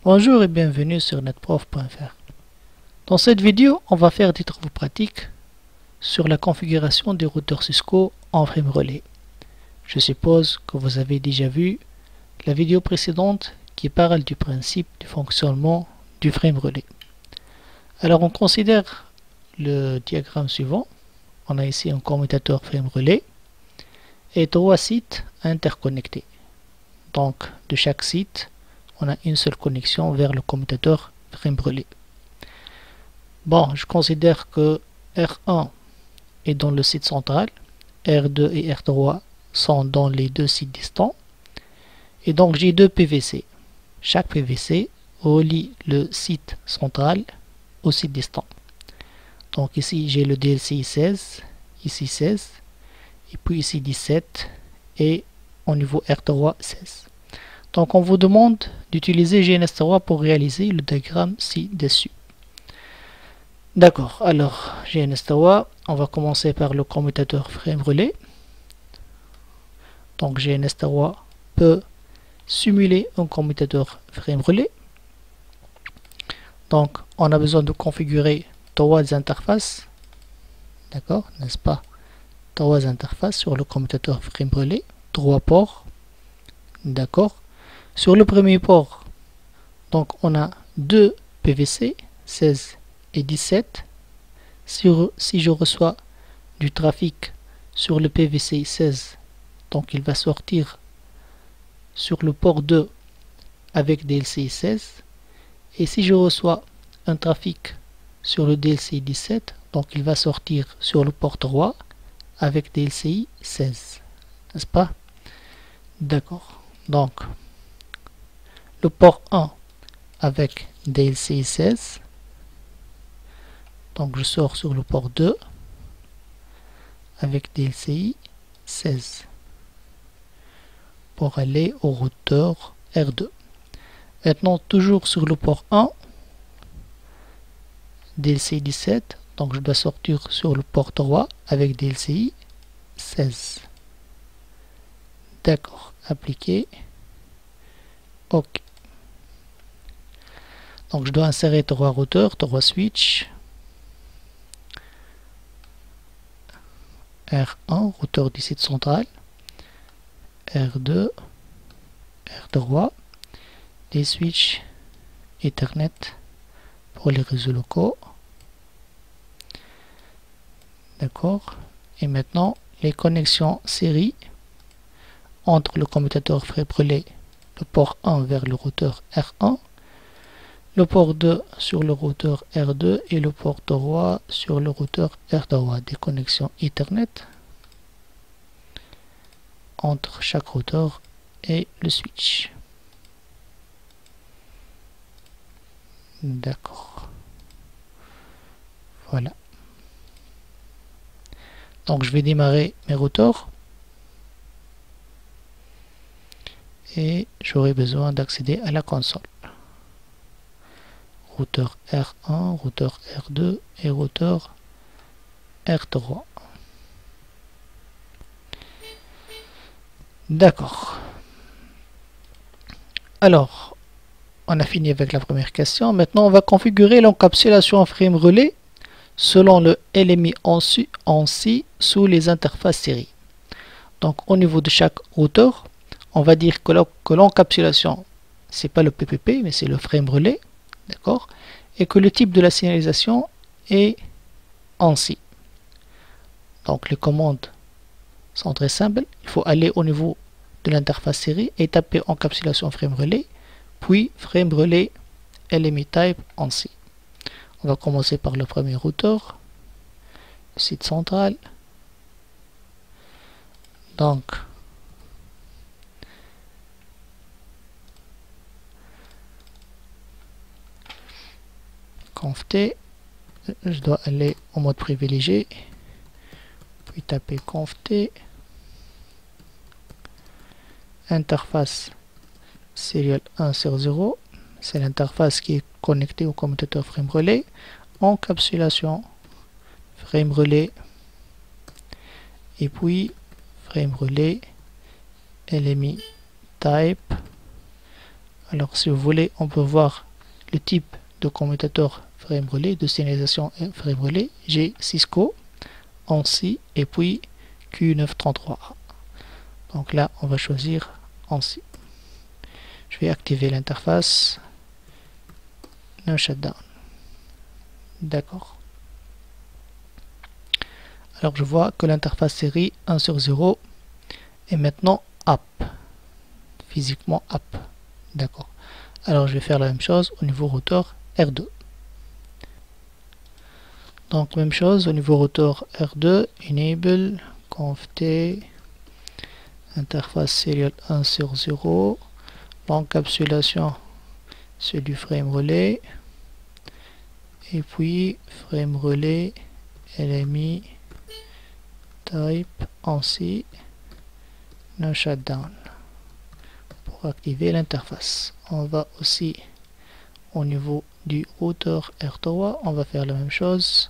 Bonjour et bienvenue sur netprof.fr. Dans cette vidéo, on va faire des travaux pratiques sur la configuration des routeurs Cisco en frame relais. Je suppose que vous avez déjà vu la vidéo précédente qui parle du principe du fonctionnement du frame relais. Alors on considère le diagramme suivant. On a ici un commutateur frame relais et 3 sites interconnectés. Donc de chaque site, on a une seule connexion vers le commutateur frame relais. Bon, je considère que R1 est dans le site central, R2 et R3 sont dans les deux sites distants, et donc j'ai deux PVC. Chaque PVC relie le site central au site distant. Donc ici j'ai le DLCI 16, ici 16, et puis ici 17, et au niveau R3 16. Donc on vous demande d'utiliser GNS3 pour réaliser le diagramme ci-dessus. D'accord, alors GNS3, on va commencer par le commutateur frame relais. Donc GNS3 peut simuler un commutateur frame relais. Donc on a besoin de configurer 3 interfaces. D'accord, n'est-ce pas? 3 interfaces sur le commutateur frame relais, 3 ports. D'accord. Sur le premier port, donc on a deux PVC, 16 et 17. Si je reçois du trafic sur le PVC 16, donc il va sortir sur le port 2 avec DLCI 16. Et si je reçois un trafic sur le DLCI 17, donc il va sortir sur le port 3 avec DLCI 16. N'est-ce pas? D'accord. Donc, le port 1 avec DLCI 16. Donc je sors sur le port 2 avec DLCI 16 pour aller au routeur R2. Maintenant toujours sur le port 1 DLCI 17. Donc je dois sortir sur le port 3 avec DLCI 16. D'accord. Appliquer. OK. Donc je dois insérer 3 routeurs, 3 switches. R1, routeur du site central. R2, R3. Les switches Ethernet pour les réseaux locaux. D'accord. Et maintenant, les connexions série entre le commutateur frame relais, le port 1 vers le routeur R1, le port 2 sur le routeur R2 et le port 3 sur le routeur R3. Des connexions Ethernet entre chaque routeur et le switch. D'accord. Voilà. Donc je vais démarrer mes routeurs. Et j'aurai besoin d'accéder à la console. Routeur R1, routeur R2 et routeur R3. D'accord. Alors, on a fini avec la première question. Maintenant, on va configurer l'encapsulation frame relais selon le LMI ANSI sous les interfaces série. Donc, au niveau de chaque routeur, on va dire que l'encapsulation, c'est pas le PPP, mais c'est le frame relais. D'accord? Et que le type de la signalisation est ANSI. Donc, les commandes sont très simples. Il faut aller au niveau de l'interface série et taper encapsulation frame relais, puis frame relais LMI type ANSI. On va commencer par le premier routeur, le site central. Donc, conft, je dois aller au mode privilégié, puis taper conft, interface serial 1 sur 0, c'est l'interface qui est connectée au commutateur frame relais, encapsulation frame relais, et puis frame relais LMI type. Alors si vous voulez, on peut voir le type de commutateur frame relais, de signalisation frame relais. J'ai Cisco, ANSI et puis Q933A. Donc là, on va choisir ANSI. Je vais activer l'interface. No shutdown. D'accord. Alors je vois que l'interface série 1/0 est maintenant up. Physiquement up. D'accord. Alors je vais faire la même chose au niveau routeur R2. Donc même chose au niveau routeur R2, enable, conft, interface serial 1/0, l'encapsulation c'est du frame relais, et puis frame relais LMI type ANSI no shutdown pour activer l'interface. On va aussi au niveau du routeur R3, on va faire la même chose.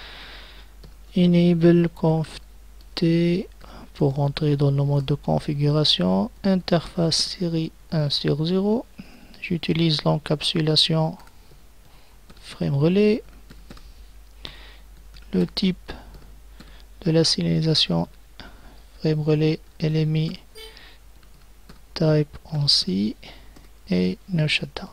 Enable conft pour rentrer dans le mode de configuration, interface série 1/0. J'utilise l'encapsulation frame relais. Le type de la signalisation frame relais LMI type ANSI et no shutdown.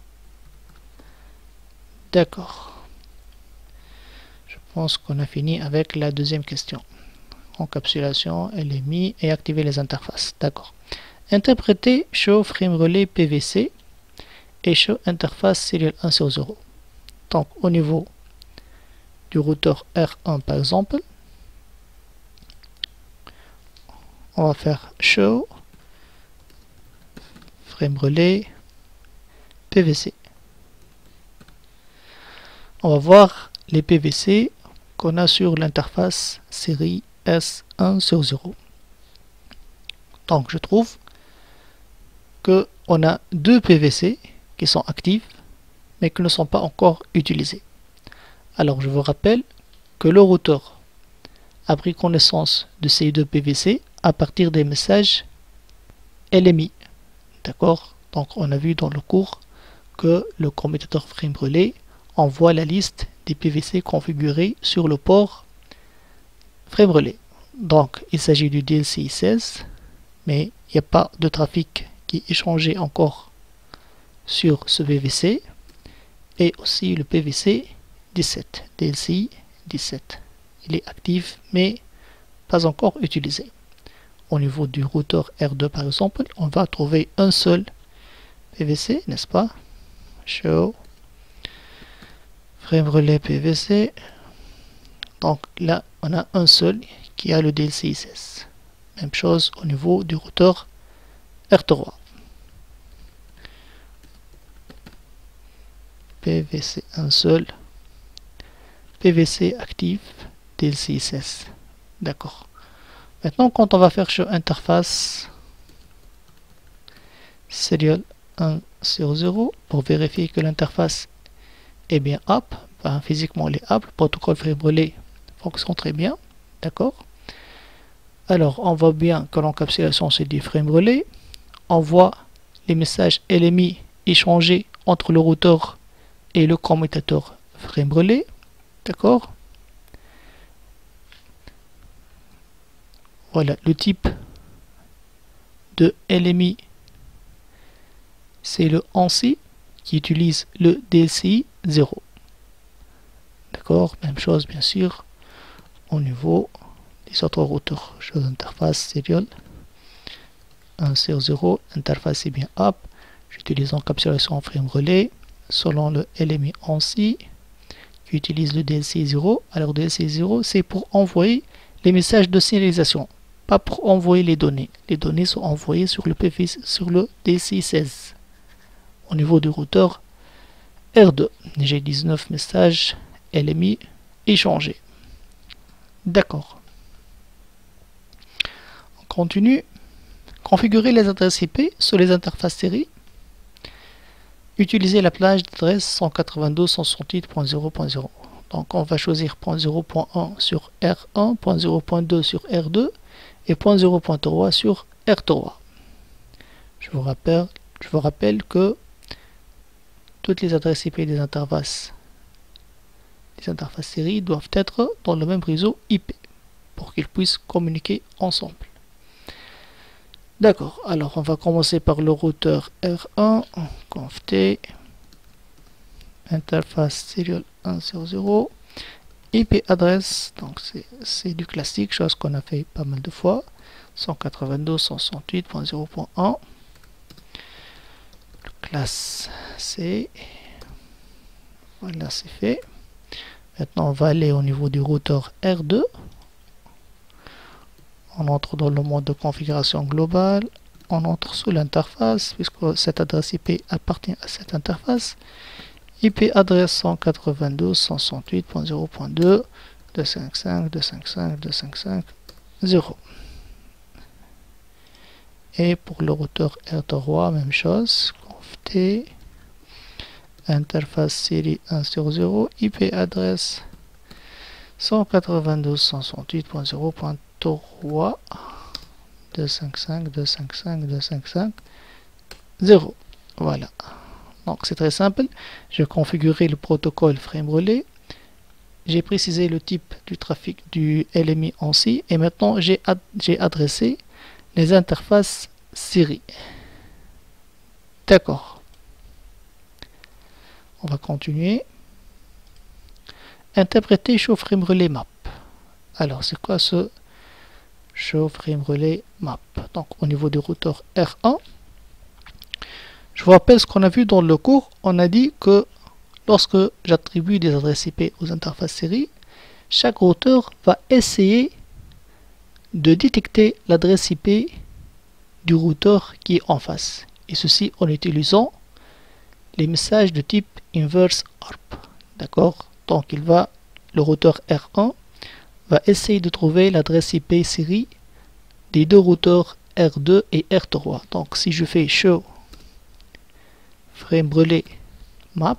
D'accord. Je pense qu'on a fini avec la deuxième question. Encapsulation, LMI et activer les interfaces. D'accord. Interpréter show frame relais PVC et show interface serial 1/0. Donc au niveau du routeur R1 par exemple, on va faire show frame relais PVC. On va voir les PVC qu'on a sur l'interface série S1/0. Donc je trouve que on a deux PVC qui sont actifs mais qui ne sont pas encore utilisés. Alors je vous rappelle que le routeur a pris connaissance de ces deux PVC à partir des messages LMI. D'accord? Donc on a vu dans le cours que le commutateur frame relais envoie la liste des PVC configurés sur le port frame relais. Donc il s'agit du DLC 16, mais il n'y a pas de trafic qui est échangé encore sur ce PVC, et aussi le PVC 17, DLC 17. Il est actif mais pas encore utilisé. Au niveau du routeur R2 par exemple, on va trouver un seul PVC, n'est-ce pas? Show frame relais PVC. Donc là, on a un seul qui a le DLC 16. Même chose au niveau du routeur R3. PVC un seul. PVC actif DLC 16. D'accord. Maintenant, quand on va faire sur interface serial 1/0 pour vérifier que l'interface est bien up, ben, physiquement elle est up, le protocole frame relais fonctionne très bien. D'accord. Alors, on voit bien que l'encapsulation c'est du frame relais. On voit les messages LMI échangés entre le routeur et le commutateur frame relais. D'accord. Voilà, le type de LMI, c'est le ANSI qui utilise le DCI 0. D'accord, même chose bien sûr au niveau des autres routeurs. Chose interface serial 1/0, interface est bien up. J'utilise encapsulation frame relais selon le LMI ANSI qui utilise le DCI 0. Alors DCI 0 c'est pour envoyer les messages de signalisation, pas pour envoyer les données. Les données sont envoyées sur le PVC, sur le DCI 16. Au niveau du routeur R2, j'ai 19 messages LMI échangés. D'accord. On continue. Configurer les adresses IP sur les interfaces série. Utiliser la plage d'adresse 192.168.0.0. Donc on va choisir .0.1 sur R1, .0.2 sur R2 et .0.3 sur R3. Je vous rappelle que toutes les adresses IP des interfaces série doivent être dans le même réseau IP pour qu'ils puissent communiquer ensemble. D'accord, alors on va commencer par le routeur R1, conft interface serial 100, IP adresse, donc c'est du classique, chose qu'on a fait pas mal de fois, 192.168.0.1, classe C, voilà c'est fait. Maintenant on va aller au niveau du routeur R2, on entre dans le mode de configuration globale, on entre sous l'interface, puisque cette adresse IP appartient à cette interface, IP adresse 192.168.0.2, 255.255.255.0. Et pour le routeur R3, même chose, conft interface série 100, IP adresse 192.168.0.3, 255.255.255.0. Voilà. Donc c'est très simple. J'ai configuré le protocole frame relais. J'ai précisé le type du trafic du LMI en C. Et maintenant j'ai adressé les interfaces série. D'accord. On va continuer. Interpréter show frame relais map. Alors c'est quoi ce show frame relais map? Donc au niveau du routeur R1, je vous rappelle ce qu'on a vu dans le cours. On a dit que lorsque j'attribue des adresses IP aux interfaces série, chaque routeur va essayer de détecter l'adresse IP du routeur qui est en face. Et ceci en utilisant les messages de type inverse ARP. D'accord? Donc le routeur R1 va essayer de trouver l'adresse IP série des deux routeurs R2 et R3. Donc si je fais show frame relais map,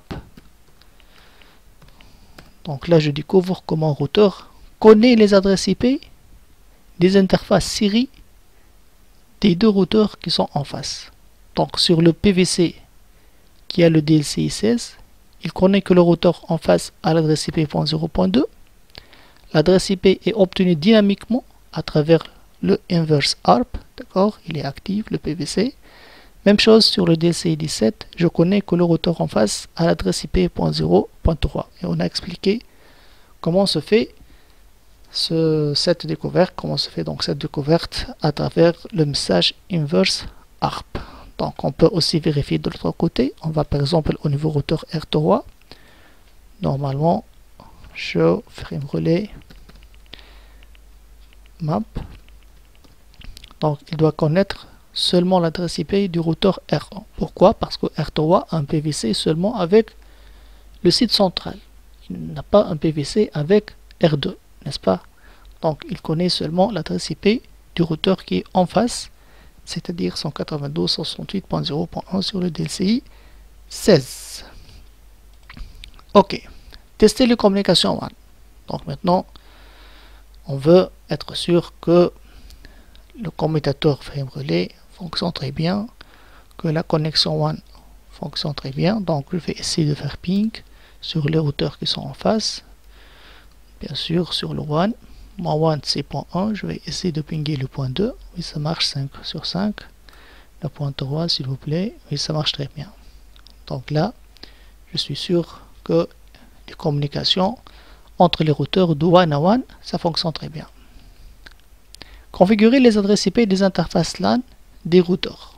donc là je découvre que mon routeur connaît les adresses IP des interfaces série des deux routeurs qui sont en face. Donc sur le PVC qui a le DLCI 16, il connaît que le routeur en face a l'adresse IP.0.2. L'adresse IP est obtenue dynamiquement à travers le inverse ARP, d'accord, il est actif le PVC. Même chose sur le DLCI 17, je connais que le routeur en face a l'adresse IP.0.3. Et on a expliqué comment se fait cette découverte, cette découverte à travers le message inverse ARP. Donc on peut aussi vérifier de l'autre côté. On va par exemple au niveau routeur R3. Normalement, show frame relais map. Donc il doit connaître seulement l'adresse IP du routeur R1. Pourquoi? Parce que R3 a un PVC seulement avec le site central. Il n'a pas un PVC avec R2, n'est-ce pas? Donc il connaît seulement l'adresse IP du routeur qui est en face, c'est-à-dire 192.168.0.1 sur le DLCI 16. Ok. Tester les communications WAN. Donc maintenant, on veut être sûr que le commutateur frame relais fonctionne très bien, que la connexion WAN fonctionne très bien. Donc je vais essayer de faire ping sur les routeurs qui sont en face. Bien sûr sur le WAN. Mon WAN c'est point 1, je vais essayer de pinguer le point 2. Oui, ça marche 5 sur 5. Le point 3 s'il vous plaît. Oui, ça marche très bien. Donc là, je suis sûr que les communications entre les routeurs de WAN à WAN, ça fonctionne très bien. Configurer les adresses IP des interfaces LAN des routeurs.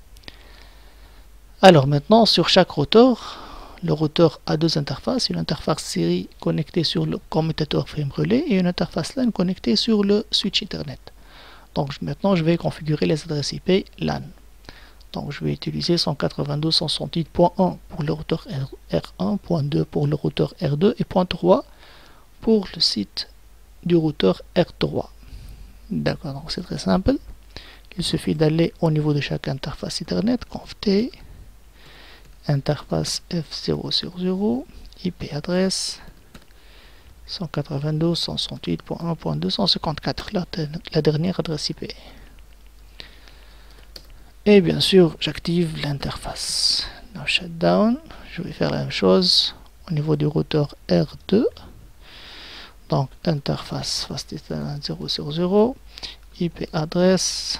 Alors maintenant, sur chaque routeur, le routeur a deux interfaces, une interface série connectée sur le commutateur frame relais et une interface LAN connectée sur le switch Ethernet. Donc maintenant, je vais configurer les adresses IP LAN. Donc je vais utiliser 192.168.1 pour le routeur R1, .2 pour le routeur R2 et .3 pour le site du routeur R3. D'accord, donc c'est très simple. Il suffit d'aller au niveau de chaque interface Ethernet, conft interface F000, IP adresse 192.168.1.254, la dernière adresse IP. Et bien sûr, j'active l'interface. Now shutdown, je vais faire la même chose au niveau du routeur R2. Donc interface fast Ethernet 000, IP adresse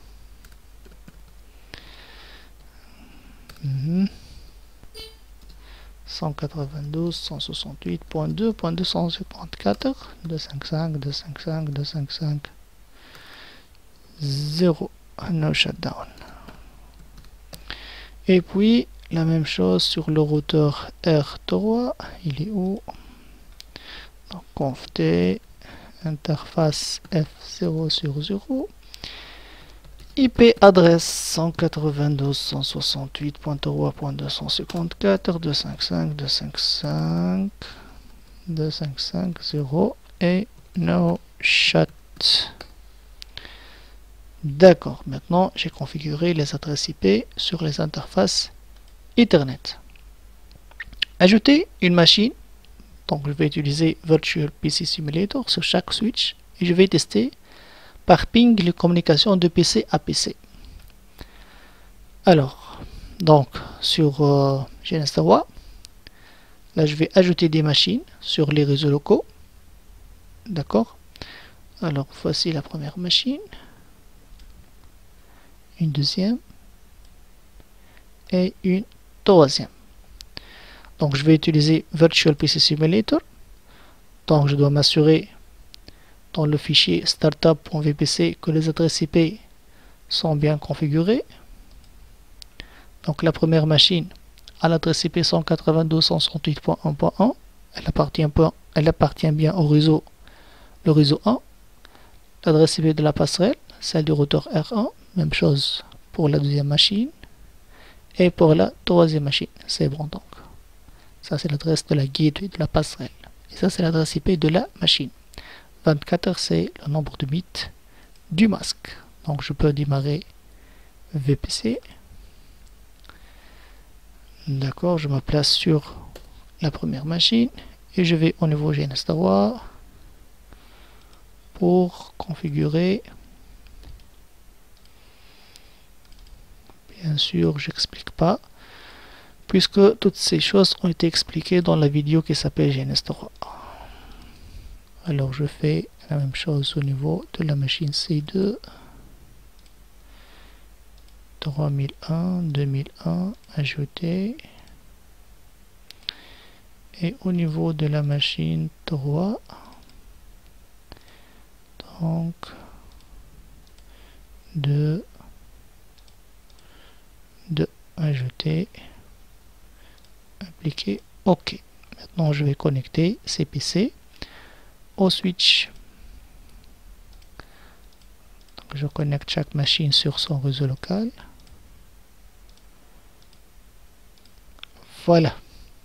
192.168.2.255.255.255.0 no shutdown. Et puis la même chose sur le routeur R3, il est où? Donc conft interface F0/0, IP adresse 192.168.3.255.255.255.0 et no shut. D'accord, maintenant j'ai configuré les adresses IP sur les interfaces Ethernet. Ajouter une machine. Donc je vais utiliser Virtual PC Simulator sur chaque switch et je vais tester par ping les communications de PC à PC. Alors, donc sur GNS3, là je vais ajouter des machines sur les réseaux locaux. D'accord. Alors voici la première machine, une deuxième et une troisième. Donc je vais utiliser Virtual PC Simulator. Donc je dois m'assurer dans le fichier startup.vpc que les adresses IP sont bien configurées. Donc la première machine à l'adresse IP 192.168.1.1, elle appartient bien au réseau, le réseau 1. L'adresse IP de la passerelle, celle du routeur R1, même chose pour la deuxième machine et pour la troisième machine. C'est bon donc. Ça c'est l'adresse de la gateway de la passerelle. Et ça c'est l'adresse IP de la machine. 24 c'est le nombre de bits du masque. Donc je peux démarrer VPC. D'accord, je me place sur la première machine et je vais au niveau GNS3 pour configurer. Bien sûr, j'explique pas, puisque toutes ces choses ont été expliquées dans la vidéo qui s'appelle GNS3. Alors je fais la même chose au niveau de la machine C2. 3001, 2001, ajouter. Et au niveau de la machine 3, donc 2, ajouter, appliquer, OK. Maintenant je vais connecter ces PC au switch. Donc, je connecte chaque machine sur son réseau local. Voilà.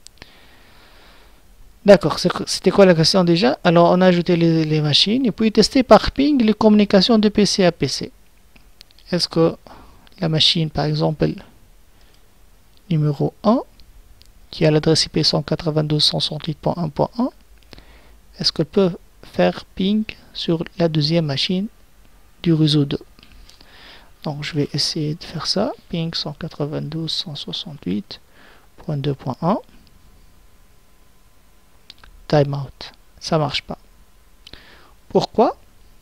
D'accord, c'était quoi la question déjà? Alors on a ajouté les machines et puis tester par ping les communications de PC à PC. Est-ce que la machine par exemple numéro 1 qui a l'adresse IP 192.168.1.1, est-ce qu'elle peut faire ping sur la deuxième machine du réseau 2? Donc je vais essayer de faire ça, ping 192.168.2.1, timeout, ça marche pas. Pourquoi?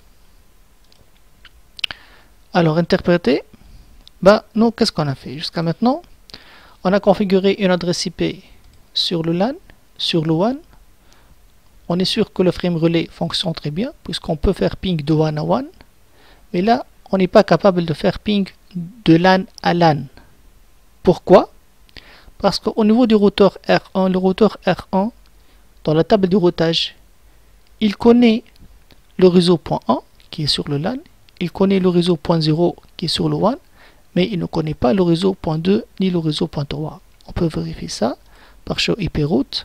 Alors interpréter, nous qu'est-ce qu'on a fait jusqu'à maintenant? On a configuré une adresse IP sur le LAN, sur le WAN. On est sûr que le frame relais fonctionne très bien puisqu'on peut faire ping de WAN à WAN. Mais là, on n'est pas capable de faire ping de LAN à LAN. Pourquoi? Parce qu'au niveau du routeur R1, le routeur R1, dans la table de routage, il connaît le réseau point 1 qui est sur le LAN, il connaît le réseau point 0 qui est sur le WAN, mais il ne connaît pas le réseau point 2 ni le réseau point 3. On peut vérifier ça par show IP route.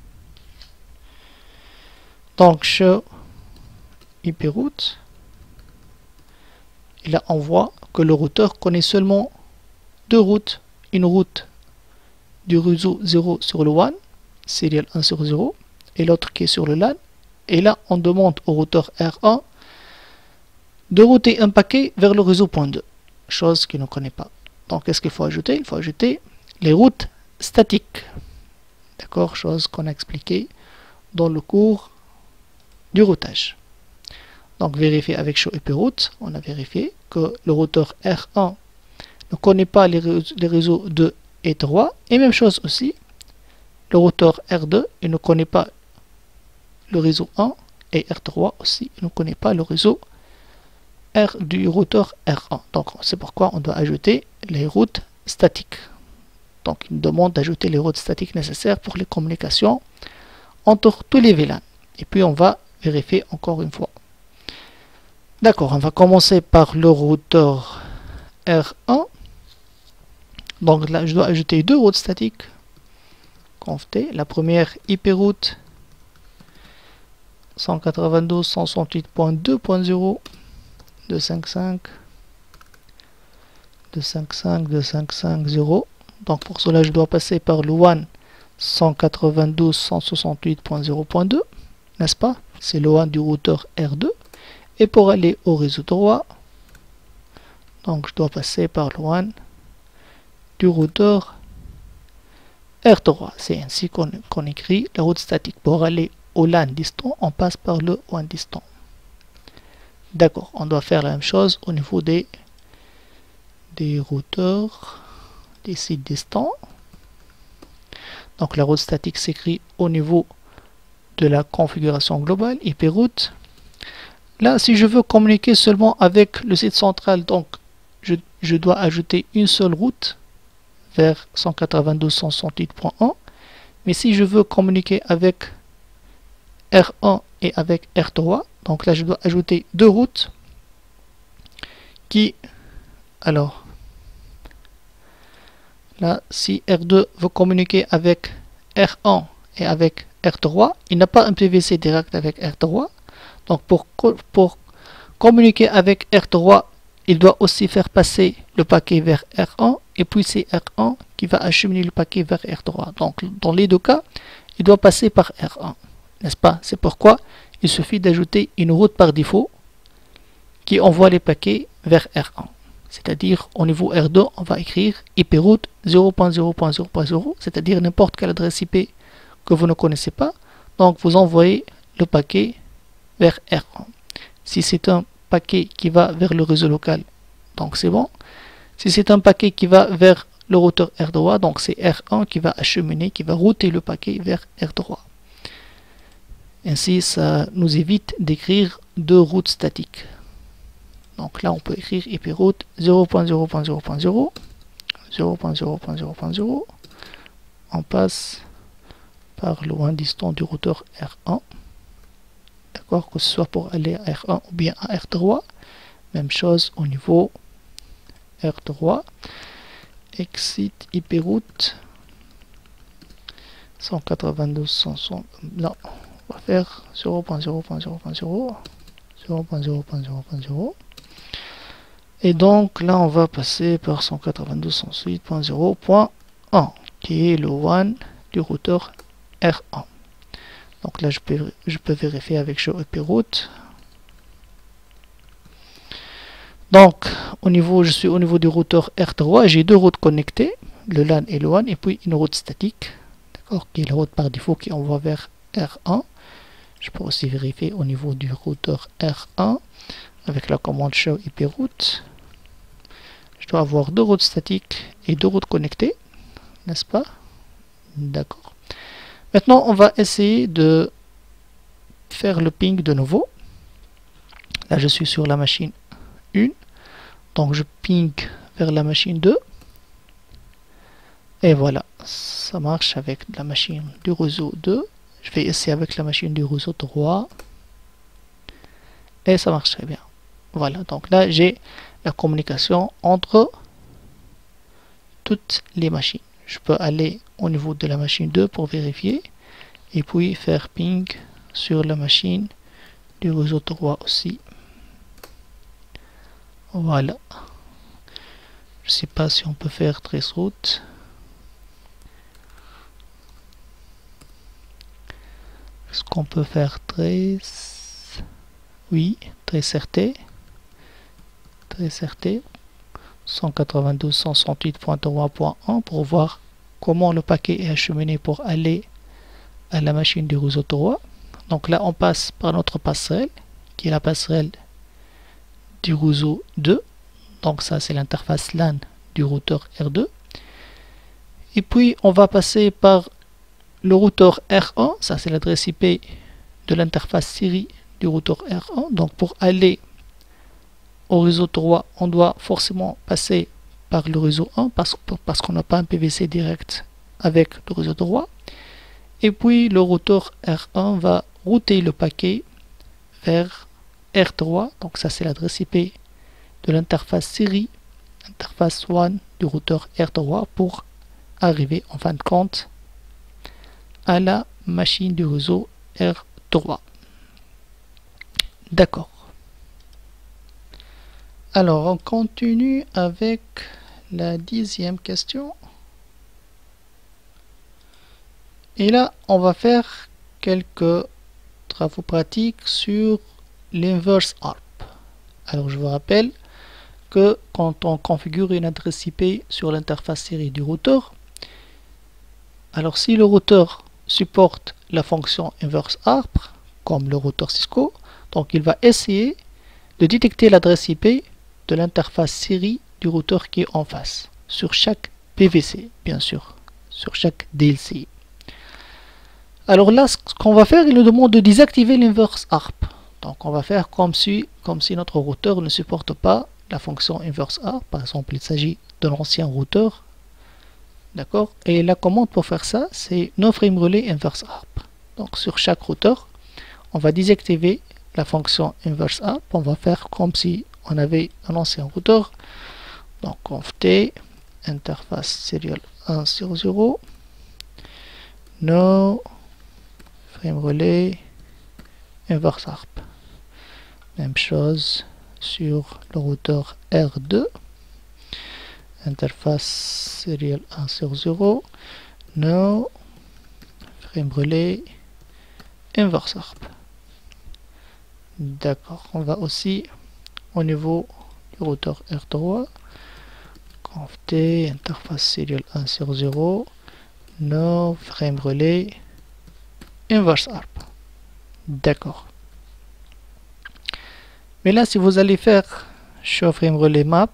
Donc show IP route. Et là on voit que le routeur connaît seulement deux routes. Une route du réseau 0 sur le WAN, serial 1 sur 0, et l'autre qui est sur le LAN. Et là on demande au routeur R1 de router un paquet vers le réseau point 2. Chose qu'il ne connaît pas. Donc qu'est-ce qu'il faut ajouter? Il faut ajouter les routes statiques. D'accord, chose qu'on a expliqué dans le cours du routage. Donc vérifier avec show IP route, on a vérifié que le routeur R1 ne connaît pas les réseaux 2 et 3. Et même chose aussi, le routeur R2 il ne connaît pas le réseau 1 et R3 aussi il ne connaît pas le réseau R du routeur R1. Donc c'est pourquoi on doit ajouter les routes statiques. Donc il nous demande d'ajouter les routes statiques nécessaires pour les communications entre tous les VLAN. Et puis on va vérifier encore une fois. D'accord, on va commencer par le routeur R1. Donc là, je dois ajouter deux routes statiques. Conf T. La première IP route 192.168.2.0 255.255.255.0. Donc pour cela, je dois passer par le WAN 192.168.0.2, n'est-ce pas? C'est le WAN du routeur R2. Et pour aller au réseau 3, donc je dois passer par le WAN du routeur R3. C'est ainsi qu'on écrit la route statique. Pour aller au LAN distant, on passe par le WAN distant. D'accord, on doit faire la même chose au niveau des routeurs, des sites distants. Donc la route statique s'écrit au niveau de la configuration globale, IP route. Là, si je veux communiquer seulement avec le site central, donc je dois ajouter une seule route vers 192.168.1. Mais si je veux communiquer avec R1 et avec R3, donc là je dois ajouter deux routes qui, alors là si R2 veut communiquer avec R1 et avec R3, il n'a pas un PVC direct avec R3. Donc pour communiquer avec R3, il doit aussi faire passer le paquet vers R1 et puis c'est R1 qui va acheminer le paquet vers R3. Donc dans les deux cas, il doit passer par R1, n'est-ce pas? C'est pourquoi il suffit d'ajouter une route par défaut qui envoie les paquets vers R1. C'est-à-dire au niveau R2, on va écrire IP route 0.0.0.0, c'est-à-dire n'importe quelle adresse IP que vous ne connaissez pas. Donc vous envoyez le paquet vers R1. Si c'est un paquet qui va vers le réseau local, donc c'est bon. Si c'est un paquet qui va vers le routeur R3, donc c'est R1 qui va acheminer, qui va router le paquet vers R3. Ainsi, ça nous évite d'écrire deux routes statiques. Donc là, on peut écrire IP route 0.0.0.0, 0.0.0.0. On passe par le WAN distant du routeur R1. D'accord, que ce soit pour aller à R1 ou bien à R3. Même chose au niveau R3. Exit IP route 192.160. Non, on va faire 0.0.0.0, 0.0.0.0. Et donc là, on va passer par 192.168.0.1 qui est le WAN du routeur R1. Donc là, je peux vérifier avec show IP route. Donc, je suis au niveau du routeur R3. J'ai deux routes connectées, le LAN et le WAN, et puis une route statique, d'accord, qui est la route par défaut qui envoie vers R1. Je peux aussi vérifier au niveau du routeur R1 avec la commande show IP route. Je dois avoir deux routes statiques et deux routes connectées, n'est-ce pas? D'accord. Maintenant, on va essayer de faire le ping de nouveau. Là, je suis sur la machine 1. Donc, je ping vers la machine 2. Et voilà, ça marche avec la machine du réseau 2. Je vais essayer avec la machine du réseau 3. Et ça marche très bien. Voilà, donc là, j'ai la communication entre toutes les machines. Je peux aller au niveau de la machine 2 pour vérifier. Et puis faire ping sur la machine du réseau 3 aussi. Voilà. Je sais pas si on peut faire traceroute. Est-ce qu'on peut faire trace? Oui, trace RT. Trace RT 192.168.3.1 pour voir comment le paquet est acheminé pour aller à la machine du réseau 3. Donc là, on passe par notre passerelle, qui est la passerelle du réseau 2. Donc ça, c'est l'interface LAN du routeur R2. Et puis, on va passer par le routeur R1. Ça, c'est l'adresse IP de l'interface série du routeur R1. Donc pour aller au réseau 3, on doit forcément passer par le réseau 1 parce qu'on n'a pas un PVC direct avec le réseau 3. Et puis le routeur R1 va router le paquet vers R3. Donc ça, c'est l'adresse IP de l'interface série, interface WAN du routeur R3 pour arriver en fin de compte à la machine du réseau R3. D'accord. Alors, on continue avec la 10e question. Et là, on va faire quelques travaux pratiques sur l'inverse ARP. Alors, je vous rappelle que quand on configure une adresse IP sur l'interface série du routeur, alors si le routeur supporte la fonction inverse ARP, comme le routeur Cisco, donc il va essayer de détecter l'adresse IP de l'interface série du routeur qui est en face, sur chaque PVC, bien sûr, sur chaque DLC. Alors là, ce qu'on va faire, il nous demande de désactiver l'inverse ARP. Donc on va faire comme si notre routeur ne supporte pas la fonction inverse ARP. Par exemple, il s'agit d'un ancien routeur. D'accord. Et la commande pour faire ça, c'est no frame relay inverse ARP. Donc sur chaque routeur, on va désactiver la fonction inverse ARP. On va faire comme si on avait un ancien routeur. Donc conf t interface serial 1.0.0 no frame relay inverse ARP. Même chose sur le routeur R2, interface serial 1.0.0 no frame relay inverse ARP. D'accord, on va aussi au niveau du routeur R3, conf t interface serial 1.0.0 no frame relay inverse ARP. D'accord. Mais là, si vous allez faire show frame relay map,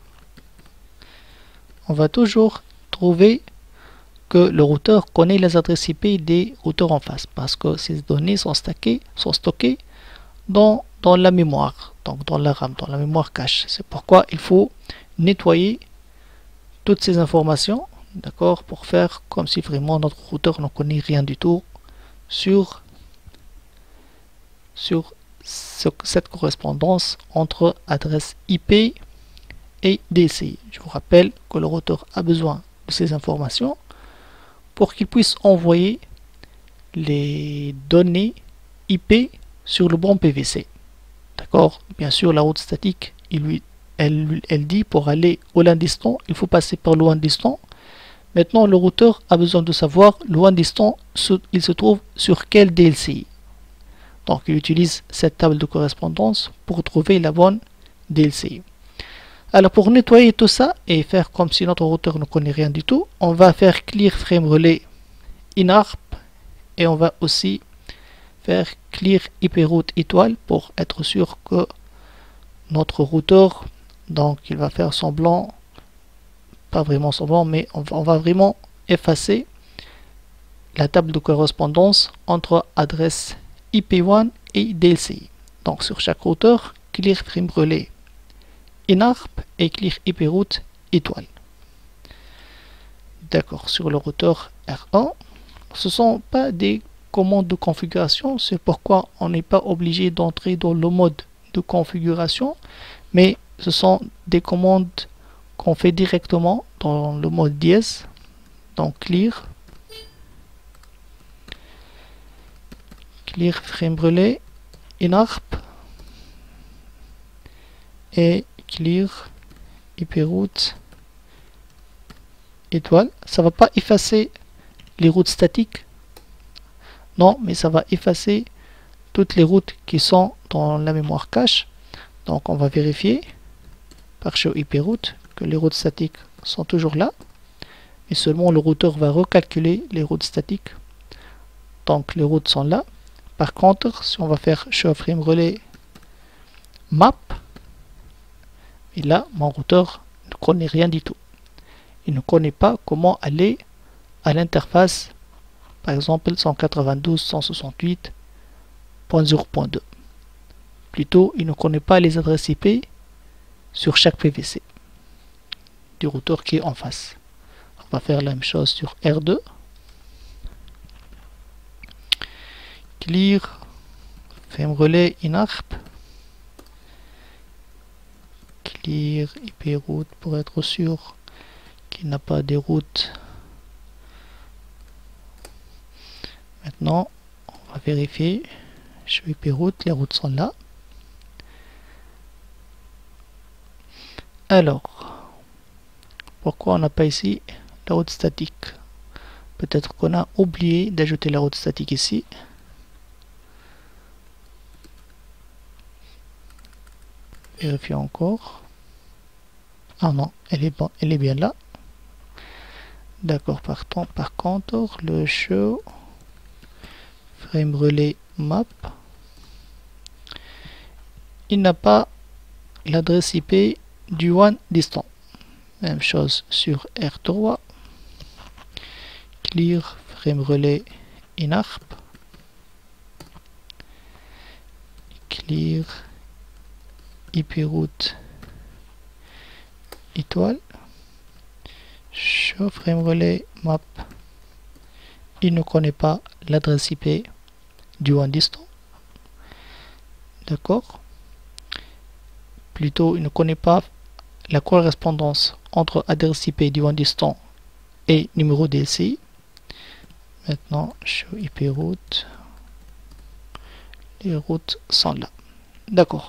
on va toujours trouver que le routeur connaît les adresses IP des routeurs en face parce que ces données sont stockées dans la mémoire, donc dans la RAM, dans la mémoire cache. C'est pourquoi il faut nettoyer toutes ces informations, d'accord, pour faire comme si vraiment notre routeur ne connaît rien du tout sur cette correspondance entre adresse IP et DCI. Je vous rappelle que le routeur a besoin de ces informations pour qu'il puisse envoyer les données IP sur le bon PVC. D'accord? Bien sûr, la route statique, elle dit pour aller au LAN distant, il faut passer par le WAN distant. Maintenant, le routeur a besoin de savoir le WAN distant, il se trouve sur quel DLCI. Donc, il utilise cette table de correspondance pour trouver la bonne DLCI. Alors, pour nettoyer tout ça et faire comme si notre routeur ne connaît rien du tout, on va faire clear frame relay inarp et on va aussi faire clear IP route étoile pour être sûr que notre routeur, donc il va faire semblant, pas vraiment semblant, mais on va vraiment effacer la table de correspondance entre adresse IP1 et DLCI. Donc sur chaque routeur, clear frame relay inarp et clear IP route étoile. D'accord, sur le routeur R1, ce ne sont pas des commandes de configuration, c'est pourquoi on n'est pas obligé d'entrer dans le mode de configuration, mais ce sont des commandes qu'on fait directement dans le mode dièse. Donc clear frame relay inarp et clear IP route étoile. Ça va pas effacer les routes statiques, non, mais ça va effacer toutes les routes qui sont dans la mémoire cache. Donc on va vérifier par show IP route que les routes statiques sont toujours là. et seulement le routeur va recalculer les routes statiques. Donc les routes sont là. Par contre, si on va faire show frame relais map, et là mon routeur ne connaît rien du tout. Il ne connaît pas comment aller à l'interface, par exemple 192.168.0.2. Plutôt, il ne connaît pas les adresses IP sur chaque PVC du routeur qui est en face. On va faire la même chose sur R2. Clear frame relais inarp. Clear IP route pour être sûr qu'il n'a pas des routes. Maintenant, on va vérifier. Je vais IP route, les routes sont là. Alors, pourquoi on n'a pas ici la route statique? Peut-être qu'on a oublié d'ajouter la route statique ici. Vérifions encore. Ah non, elle est bien là. D'accord, par contre, le show frame relais map, il n'a pas l'adresse IP du one distant. Même chose sur R3. Clear frame relais inarp. Clear IP route étoile. Show frame relais map. Il ne connaît pas l'adresse IP du one distant. D'accord. Plutôt, il ne connaît pas la correspondance entre adresse IP du one distant et numéro DSI. Maintenant, show IP route. Les routes sont là. D'accord.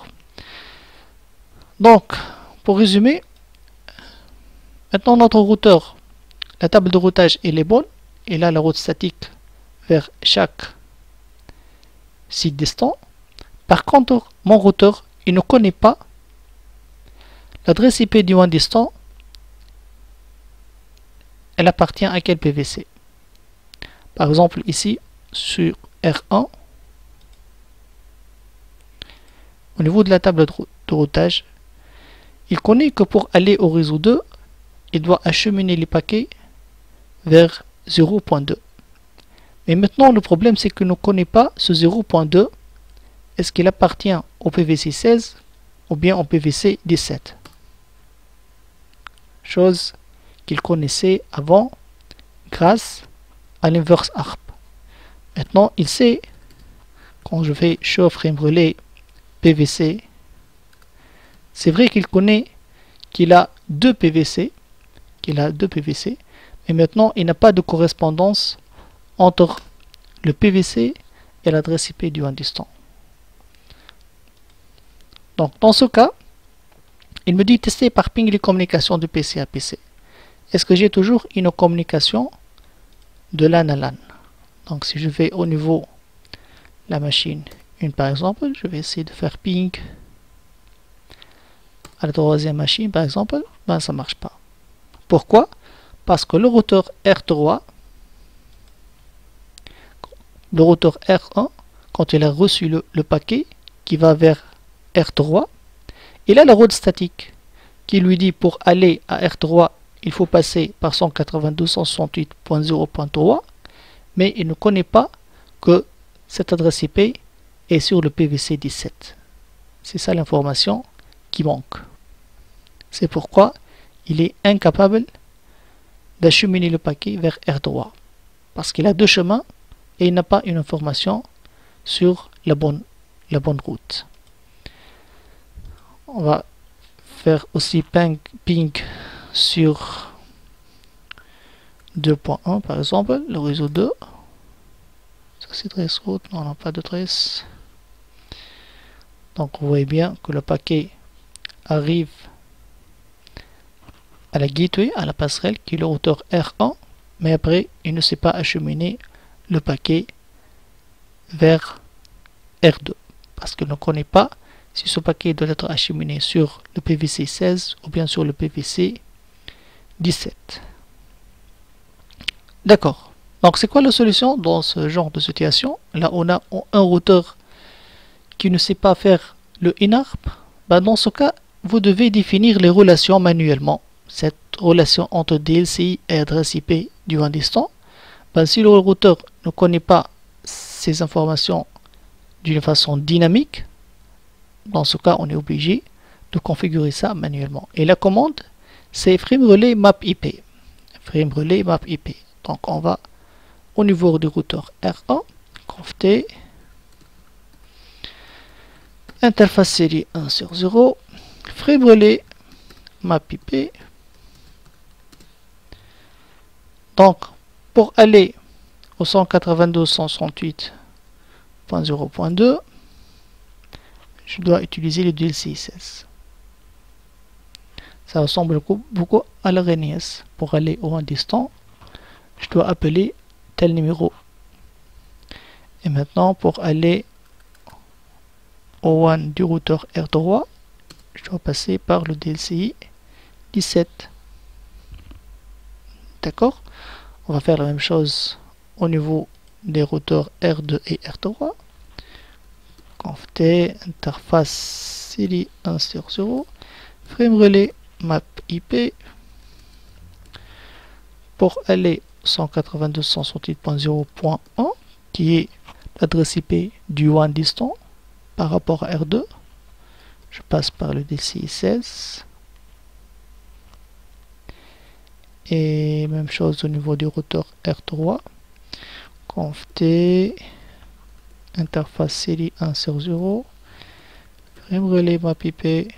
Donc, pour résumer, maintenant notre routeur, la table de routage elle est bonne. Et là, la route statique vers chaque site distant. Par contre, mon routeur, il ne connaît pas l'adresse IP du one distant. Elle appartient à quel PVC? Par exemple, ici, sur R1, au niveau de la table de routage, il connaît que pour aller au réseau 2, il doit acheminer les paquets vers 0.2. Mais maintenant, le problème, c'est qu'il ne connaît pas ce 0.2. Est-ce qu'il appartient au PVC 16 ou bien au PVC 17? Chose qu'il connaissait avant grâce à l'inverse ARP. Maintenant, il sait, quand je fais show frame relais PVC, c'est vrai qu'il connaît qu'il a deux PVC, mais maintenant il n'a pas de correspondance entre le PVC et l'adresse IP du one distant. Donc dans ce cas, il me dit tester par ping les communications de PC à PC. Est-ce que j'ai toujours une communication de LAN à LAN? Donc si je vais au niveau de la machine 1 par exemple, je vais essayer de faire ping à la troisième machine par exemple, ben ça marche pas. Pourquoi? Parce que le routeur R3, le routeur R1, quand il a reçu le paquet qui va vers R3, il a la route statique qui lui dit pour aller à R3, il faut passer par 192.168.0.3, mais il ne connaît pas que cette adresse IP est sur le PVC 17. C'est ça l'information qui manque. C'est pourquoi il est incapable d'acheminer le paquet vers R3. Parce qu'il a deux chemins et il n'a pas une information sur la bonne route. On va faire aussi ping sur 2.1 par exemple, le réseau 2. Ça c'est trace route, non, on n'a pas de trace. Donc vous voyez bien que le paquet arrive à la gateway, à la passerelle qui est le routeur R1, mais après il ne sait pas acheminer le paquet vers R2 parce qu'il ne connaît pas si ce paquet doit être acheminé sur le PVC 16 ou bien sur le PVC 17. D'accord. Donc c'est quoi la solution dans ce genre de situation? Là on a un routeur qui ne sait pas faire le INARP. Ben, dans ce cas, vous devez définir les relations manuellement. Cette relation entre DLCI et adresse IP du WAN distant. Ben, si le routeur ne connaît pas ces informations d'une façon dynamique, dans ce cas on est obligé de configurer ça manuellement. Et la commande c'est frame relay map IP. Frame relay map IP. Donc on va au niveau du routeur R1, conft interface série 1 sur 0, frame relais map IP. Donc pour aller au 192.168.0.2, je dois utiliser le DLCI 16. Ça ressemble beaucoup à la RNIS. Pour aller au WAN distant, je dois appeler tel numéro. Et maintenant, pour aller au WAN du routeur R3, je dois passer par le DLCI 17. D'accord? On va faire la même chose au niveau des routeurs R2 et R3. Conft interface série 1 sur 0, frame relais map IP. Pour aller 192.168.0.1 qui est l'adresse IP du WAN distant par rapport à R2, je passe par le DLCI 16. Et même chose au niveau du routeur R3. Conft interface série 1 sur 0, frame relais map IP.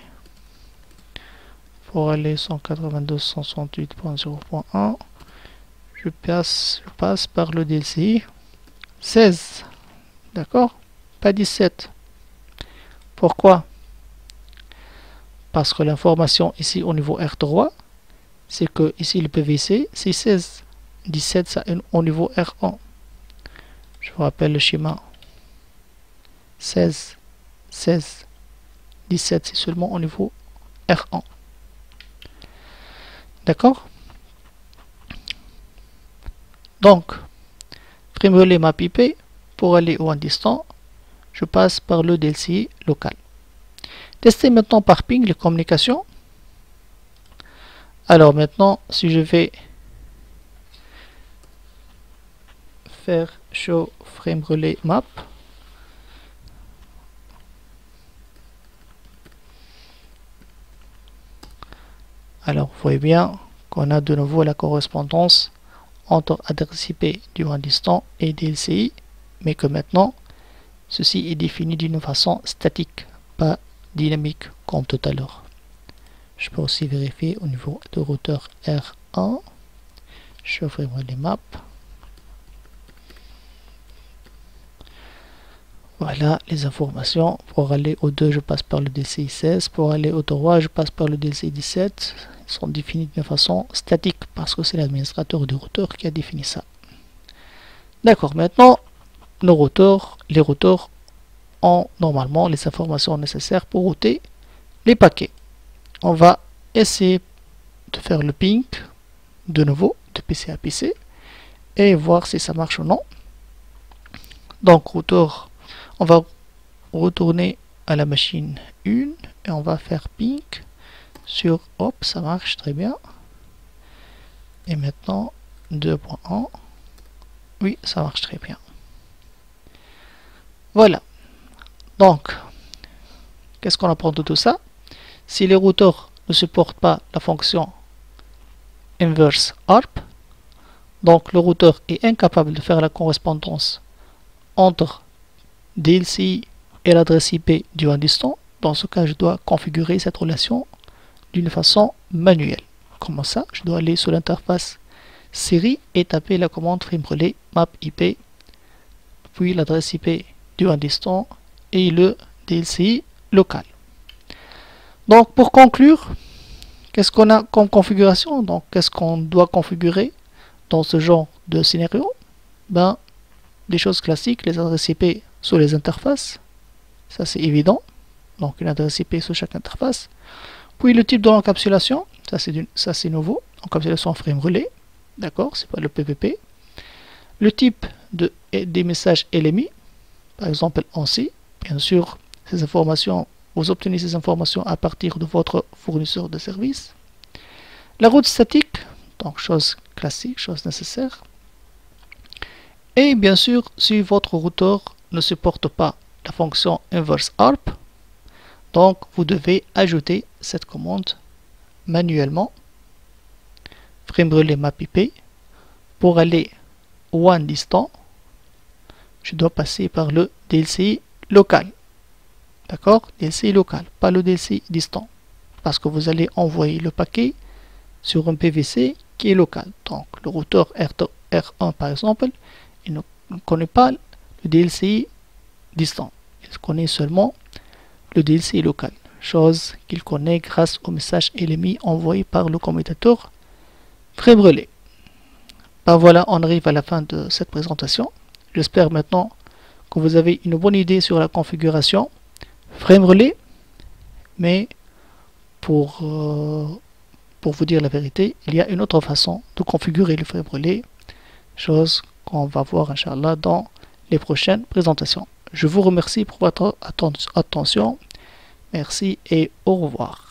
Pour aller 192.168.0.1, je passe par le DLCI 16. D'accord? Pas 17. Pourquoi? Parce que l'information ici au niveau R3, c'est que ici le PVC c'est 16. 17 ça au niveau R1. Je vous rappelle le schéma. 16, 16, 17 c'est seulement au niveau R1. D'accord? Donc, frame relais map IP, pour aller au WAN distant, je passe par le DLCI local. Testez maintenant par ping les communications. Alors maintenant, si je vais faire show frame relais map, alors vous voyez bien qu'on a de nouveau la correspondance entre adresse IP du WAN distant et DLCI, mais que maintenant ceci est défini d'une façon statique, pas dynamique comme tout à l'heure. Je peux aussi vérifier au niveau de routeur R1. Je vais ouvrir les maps. Voilà les informations. Pour aller au 2, je passe par le DLCI 16. Pour aller au 3, je passe par le DLCI 17. Ils sont définis d'une façon statique parce que c'est l'administrateur du routeur qui a défini ça. D'accord, maintenant, les routeurs ont normalement les informations nécessaires pour router les paquets. On va essayer de faire le ping de nouveau de PC à PC et voir si ça marche ou non. Donc routeur, on va retourner à la machine 1 et on va faire ping sur, hop, ça marche très bien. Et maintenant 2.1, oui, ça marche très bien. Voilà. Donc, qu'est-ce qu'on apprend de tout ça? Si les routeurs ne supportent pas la fonction inverse ARP, donc le routeur est incapable de faire la correspondance entre DLCI et l'adresse IP du WAN distant. Dans ce cas, je dois configurer cette relation d'une façon manuelle. Comment ça? Je dois aller sur l'interface série et taper la commande frame relais map IP, puis l'adresse IP du WAN distant et le DLCI local. Donc pour conclure, qu'est-ce qu'on a comme configuration? Donc qu'est-ce qu'on doit configurer dans ce genre de scénario? Ben, des choses classiques, les adresses IP sur les interfaces, ça c'est évident. Donc une adresse IP sur chaque interface. Puis le type de l'encapsulation, ça c'est nouveau, encapsulation frame relais, d'accord, c'est pas le PPP. le type des messages LMI, par exemple ANSI. Bien sûr, ces informations, vous obtenez ces informations à partir de votre fournisseur de services. La route statique, donc chose classique, chose nécessaire. Et bien sûr, si votre routeur ne supporte pas la fonction inverse ARP, donc vous devez ajouter cette commande manuellement, frame relais map IP. Pour aller WAN distant, je dois passer par le DLCI local. D'accord? DLCI local, pas le DLCI distant. Parce que vous allez envoyer le paquet sur un PVC qui est local. Donc le routeur R1 par exemple, il ne connaît pas le DLCI distant. Il connaît seulement le DLCI local. Chose qu'il connaît grâce au message LMI envoyé par le commutateur frame relais. Ben voilà, on arrive à la fin de cette présentation. J'espère maintenant que vous avez une bonne idée sur la configuration frame relais, mais pour vous dire la vérité, il y a une autre façon de configurer le frame relais, chose qu'on va voir Inch'Allah dans les prochaines présentations. Je vous remercie pour votre attention. Merci et au revoir.